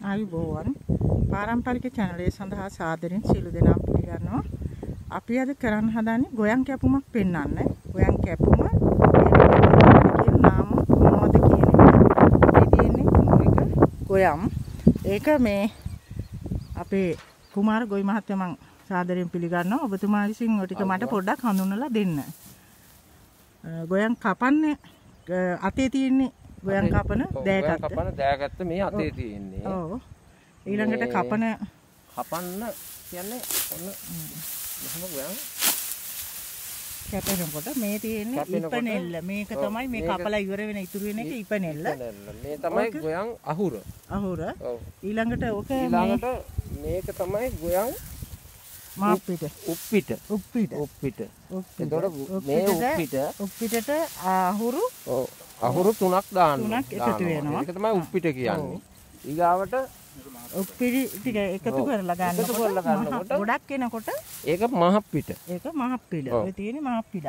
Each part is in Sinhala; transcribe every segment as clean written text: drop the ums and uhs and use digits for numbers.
ආයුබෝවන් පාරම්පරික channel එක සඳහා සාදරයෙන් සියලු දෙනාම පිළිගන්නවා. අපි අද කරන්න හදන්නේ ගොයන් කැපුමක් පෙන්වන්න. ගොයන් කැපුම කියන නාම මොනවද කියන එක. මේ තියෙන්නේ කුඹුරක ගොයම්. ඒක මේ අපේ කුමාර ගොයි මහත්තයා මං සාදරයෙන් පිළිගන්නවා. ඔබතුමා විසින් ඔය ටික මට පොඩ්ඩක් හඳුන්වලා දෙන්න. ගොයන් කපන්නේ අතේ තියෙන්නේ ගොයන් කපන දෑගත්ත මේ අතේ තියෙන්නේ. ඔව්. ඊළඟට කපන්න කියන්නේ ඔන්න මෙහෙම ගොයන් කැපෙනකොට මේ තියෙන්නේ ඉපනෙල්ල. මේක තමයි මේ කපලා ඉවර වෙන ඉතුරු වෙන එක ඉපනෙල්ල. මේ තමයි ගොයන් අහුර. ඔව්. ඊළඟට මේක තමයි ගොයන් මාප්පිට. උප්පිට. එතකොට මේ උප්පිටට අහුරු අහුරු තුනක් දාන්න. තුනක් එකතු වෙනවා. ඒක තමයි උප්පිට කියන්නේ. ඊගාවට උප්පිටි ටික එකතු කරලා ගන්නකොට ගොඩක් එනකොට ඒක මහප්පිට. ඔය තියෙන්නේ මහප්පිට.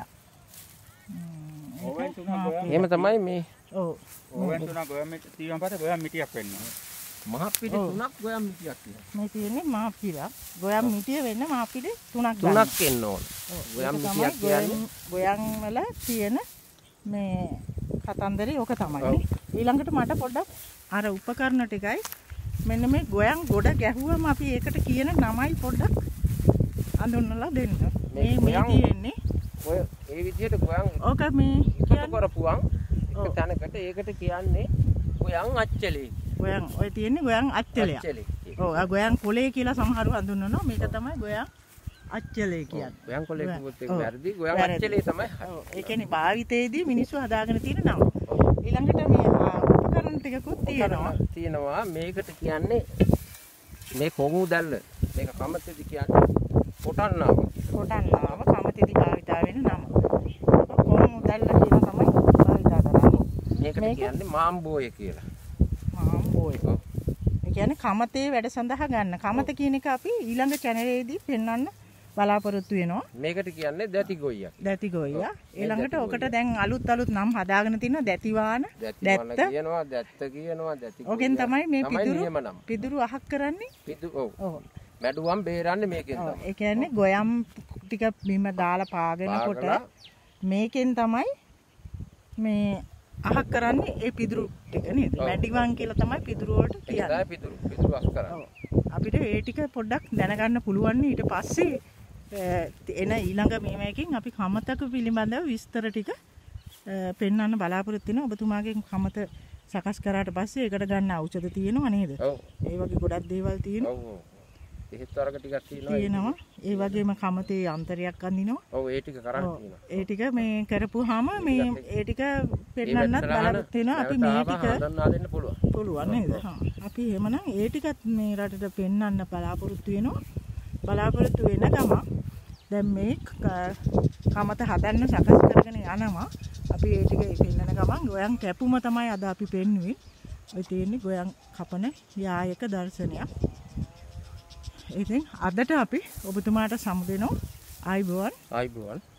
එහෙම තමයි මේ. ඔව්. ගොයන් තුනක් ගොයන් මිටි තියන් පස්සේ ගොයන් මිටියක් වෙනවා. මහප්පිට තුනක් ගොයන් මිටියක් තියෙනවා. මේ තියෙන්නේ මහප්පිට. ගොයන් මිටිය වෙන්න මහප්පිට තුනක් එන්න ඕන. ගොයන් මිටියක් කියන්නේ ගොයන් වල තියෙන මේ කතන්දරේ ඕක තමයි. ඊළඟට මට පොඩ්ඩක් අර උපකරණ ටිකයි මෙන්න මේ ගොයන් ගොඩ ගැහුවම අපි ඒකට කියන නමයි පොඩ්ඩක් අඳුන්වලා දෙන්න. මේ තියෙන්නේ ඔය ඒ විදිහට ගොයන් ඕක මේ කියන්නේ කරපුවන් එක තැනකට ඒකට කියන්නේ ගොයන් අච්චලේ. ගොයන් ඔය තියෙන්නේ ගොයන් අච්චලය. ඔව් ආ ගොයන් කොලේ කියලා සමහරව හඳුන්වනවා. මේක තමයි ගොයන් අච්චලේ කියන්නේ. ගොයන් කොලේ කිව්වොත් ඒක වැරදි. ගොයන් අච්චලේ තමයි. ඔව් ඒ කියන්නේ භාවිතයේදී මිනිස්සු හදාගෙන තියෙන නම. ඊළඟට මේ උපකරණ ටිකකුත් තියෙනවා. මේකට කියන්නේ මේ කොඟු දැල්ල. මේක කමතේදී කියන්නේ කොටන්නාව. කමතේදී භාවිතා වෙන නම. කොඟු දැල්ල කියන තමයි භාවිතා කරන්නේ. මේකට කියන්නේ මාම්බෝය කියලා. මාම්බෝය. ඒ කියන්නේ කමතේ වැඩ සඳහා ගන්න. කමත කියන එක අපි ඊළඟ channel එකේදී පෙන්වන්න බලාපොරොත්තු වෙනවා. මේකට කියන්නේ දැති ගොයියා. දැති ගොයියා. ඊළඟට ඔකට දැන් අලුත් නම් හදාගෙන තිනවා දැතිවාන. දැත්ත කියනවා, දැති. ඔකෙන් තමයි මේ පිදුරු අහක් කරන්නේ. ඔව්. මැඩුවම් බේරන්නේ මේකෙන් තමයි. ඒ කියන්නේ ගොයම් ටික බිම දාලා පාගෙනකොට මේකෙන් තමයි මේ අහක් කරන්නේ ඒ පිදුරු ටික නේද? මැඩිවන් කියලා තමයි පිදුරු වලට කියන්නේ. ඒකයි පිදුරු අහක් කරන්නේ. අපිට ඒ ටික පොඩ්ඩක් දැනගන්න පුළුවන් ඊට පස්සේ එන ඊළඟ මේකකින් අපි කමතක පිළිබඳව විස්තර ටික පෙන්වන්න බලාපොරොත්තු වෙනවා. ඔබතුමාගෙන් කමත සකස් කරාට පස්සේ ඒකට ගන්න ඖෂධ තියෙනවා නේද? ඔව්. ඒ වගේ ගොඩක් දේවල් තියෙනවා. ඔව්. එහෙත් වර්ග ටිකක් තියෙනවා. ඒ වගේම කමතේ අන්තරයක් අඳිනවා. ඔව් ඒ ටික කරන්න තියෙනවා. ඒ ටික මේ කරපුවාම මේ ඒ ටික පෙන්වන්නත් බලාපොරොත්තු වෙනවා. අපි මේ ටික හඳුන්වා දෙන්න පුළුවන් නේද? අපි එහෙමනම් ඒ ටිකත් මේ රටට පෙන්වන්න බලාපොරොත්තු වෙනවා. බලාපොරොත්තු වෙන ගම දැන් මේ කමත හදන්න සකස් කරගෙන යනවා. අපි ඒ ටික පෙන්වන ගමන් ගොයන් කැපුම තමයි අද අපි පෙන්වුවේ. ඔය තියෙන්නේ ගොයන් කපන යායක දර්ශනයක්. ඉතින් අදට අපි ඔබතුමාට සමුදෙනවා. ආයිබෝවන්.